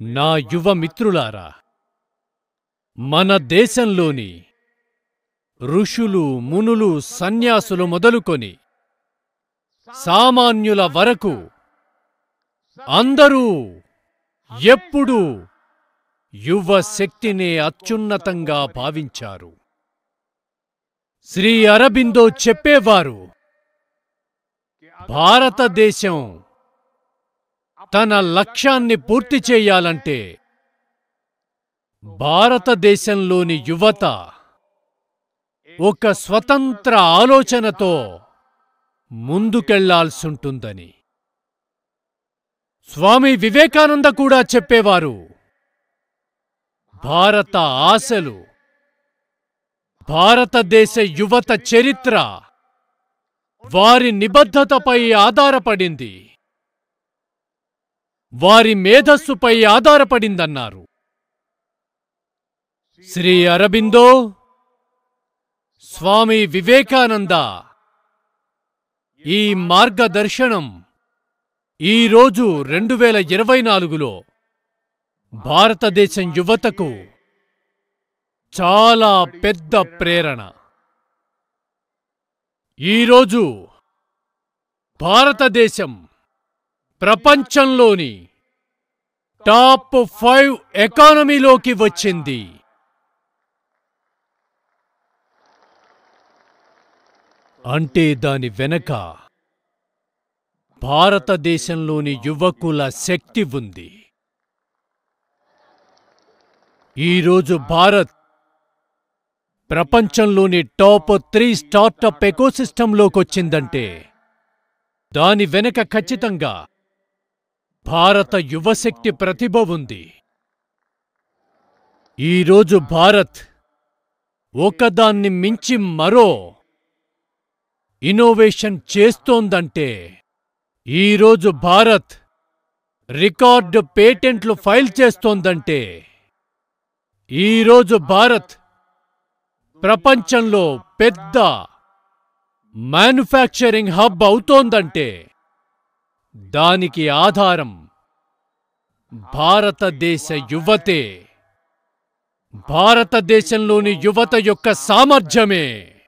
నా యువ మిత్రులారా, మన దేశంలోని ఋషులు, మునులు, సన్యాసులు మొదలుకొని సామాన్యుల వరకు అందరూ ఎప్పుడూ యువ శక్తినే అత్యున్నతంగా భావించారు. శ్రీ అరబిందో చెప్పేవారు, భారతదేశం తన లక్ష్యాన్ని పూర్తి చేయాలంటే భారతదేశంలోని యువత ఒక స్వతంత్ర ఆలోచనతో ముందుకెళ్లాల్సుంటుందని. స్వామి వివేకానంద కూడా చెప్పేవారు, భారత ఆశలు, భారతదేశ యువత చరిత్ర వారి నిబద్ధతపై ఆధారపడింది, వారి మేధస్సుపై ఆధారపడిందన్నారు. శ్రీ అరబిందో, స్వామి వివేకానంద ఈ మార్గదర్శనం ఈరోజు 2024లో భారతదేశం యువతకు చాలా పెద్ద ప్రేరణ. ఈరోజు భారతదేశం ప్రపంచంలోని టాప్ 5 ఎకానమీలోకి వచ్చింది. అంటే దాని వెనక భారతదేశంలోని యువకుల శక్తి ఉంది. ఈరోజు భారత్ ప్రపంచంలోని టాప్ 3 స్టార్టప్ ఎకోసిస్టంలోకొచ్చిందంటే దాని వెనక ఖచ్చితంగా భారత యువశక్తి ప్రతిభ ఉంది. ఈరోజు భారత్ ఒకదాన్ని మించి మరో ఇన్నోవేషన్ చేస్తోందంటే, ఈరోజు భారత్ రికార్డు పేటెంట్లు ఫైల్ చేస్తోందంటే, ఈరోజు భారత్ ప్రపంచంలో పెద్ద మ్యానుఫ్యాక్చరింగ్ హబ్ అవుతోందంటే, దానికి ఆధారం భారతదేశ యువతే, భారతదేశంలోని యువత యొక్క సామర్థ్యమే.